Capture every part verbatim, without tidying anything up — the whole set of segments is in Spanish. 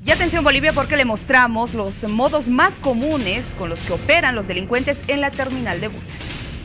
Y atención Bolivia, porque le mostramos los modos más comunes con los que operan los delincuentes en la terminal de buses.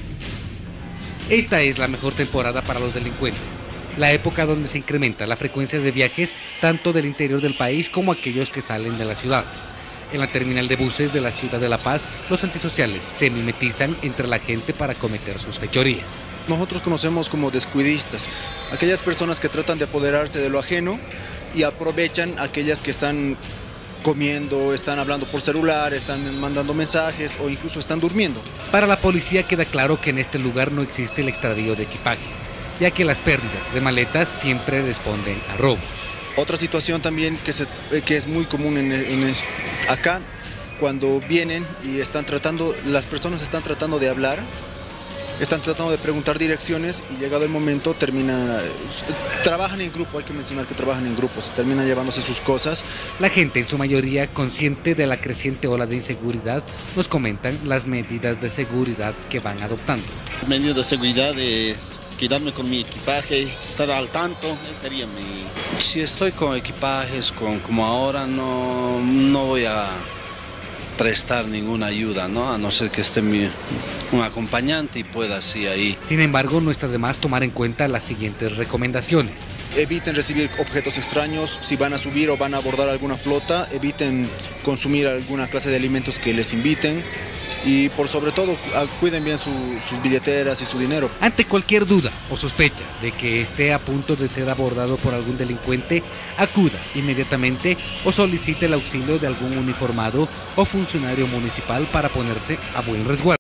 Esta es la mejor temporada para los delincuentes, la época donde se incrementa la frecuencia de viajes tanto del interior del país como aquellos que salen de la ciudad. En la terminal de buses de la ciudad de La Paz, los antisociales se mimetizan entre la gente para cometer sus fechorías. Nosotros conocemos como descuidistas, aquellas personas que tratan de apoderarse de lo ajeno y aprovechan aquellas que están comiendo, están hablando por celular, están mandando mensajes o incluso están durmiendo. Para la policía queda claro que en este lugar no existe el extravío de equipaje, ya que las pérdidas de maletas siempre responden a robos. Otra situación también que, se, que es muy común en, en, acá, cuando vienen y están tratando, las personas están tratando de hablar, están tratando de preguntar direcciones y llegado el momento termina, trabajan en grupo, hay que mencionar que trabajan en grupos, terminan llevándose sus cosas. La gente, en su mayoría consciente de la creciente ola de inseguridad, nos comentan las medidas de seguridad que van adoptando. Medidas de seguridad es quedarme con mi equipaje, estar al tanto, ese sería mi... Si estoy con equipajes con, como ahora, no, no voy a prestar ninguna ayuda, ¿no? A no ser que esté mi, un acompañante y pueda así ahí. Sin embargo, no está de más tomar en cuenta las siguientes recomendaciones. Eviten recibir objetos extraños, si van a subir o van a abordar alguna flota, eviten consumir alguna clase de alimentos que les inviten. Y por sobre todo, cuiden bien su, sus billeteras y su dinero. Ante cualquier duda o sospecha de que esté a punto de ser abordado por algún delincuente, acuda inmediatamente o solicite el auxilio de algún uniformado o funcionario municipal para ponerse a buen resguardo.